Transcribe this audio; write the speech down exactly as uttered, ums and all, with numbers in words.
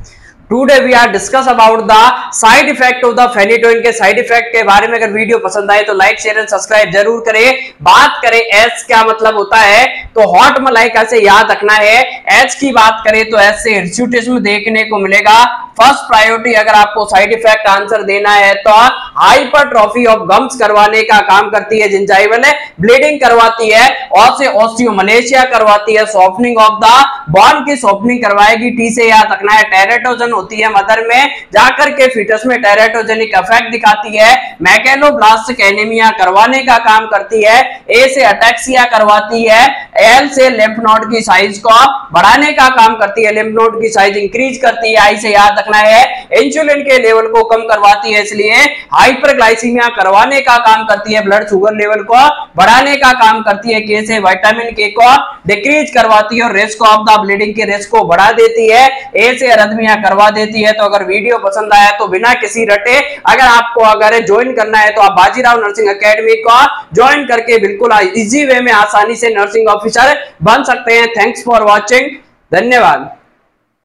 Today we are discuss about the side effect of the phenytoin के side effect के बारे में। अगर वीडियो पसंद आए तो लाइक शेयर एंड सब्सक्राइब जरूर करें। बात करें एच क्या मतलब होता है तो हॉट मलाई कैसे याद रखना है। एच की बात करें तो एच से हिर्सुटिज्म देखने को मिलेगा। फर्स्ट प्रायोरिटी अगर आपको साइड इफेक्ट आंसर देना है तो हाइपरट्रॉफी ऑफ गम्स करवाने का काम करती है, जिंजाइवल ब्लीडिंग करवाती है, और से ऑस्टियोमलेशिया करवाती है, सॉफ्टनिंग ऑफ द बोन की सॉफ्टनिंग करवाएगी। टी से याद रखना है टेरेटोजन होती है मदर में, जाकर के फीटस में टेरेटोजेनिक इफेक्ट दिखाती है। मैकेलोब्लास्टिक एनीमिया करवाने का काम करती है। ए से अटैक्सिया करवाती है। एल से लिम्फ नोड की साइज को बढ़ाने का काम करती है, लिम्फ नोड की साइज इंक्रीज करती है। आई से याद रखना है इंसुलिन के लेवल को कम करवाती है, इसलिए हाइपरग्लाइसीमिया करवाने का काम करती है, ब्लड शुगर लेवल को बढ़ाने का काम करती है। के से विटामिन के को डिक्रीज करवाती है और रिस्क ऑफ द ब्लीडिंग के रिस्क को बढ़ा देती है। ए से अरिथमिया करवा देती है। तो अगर वीडियो पसंद आया तो बिना किसी रटे अगर आपको अगर ज्वाइन करना है तो आप बाजीराव नर्सिंग एकेडमी को ज्वाइन करके बिल्कुल इजी वे में आसानी से नर्सिंग ऑफिसर बन सकते हैं। थैंक्स फॉर वॉचिंग, धन्यवाद।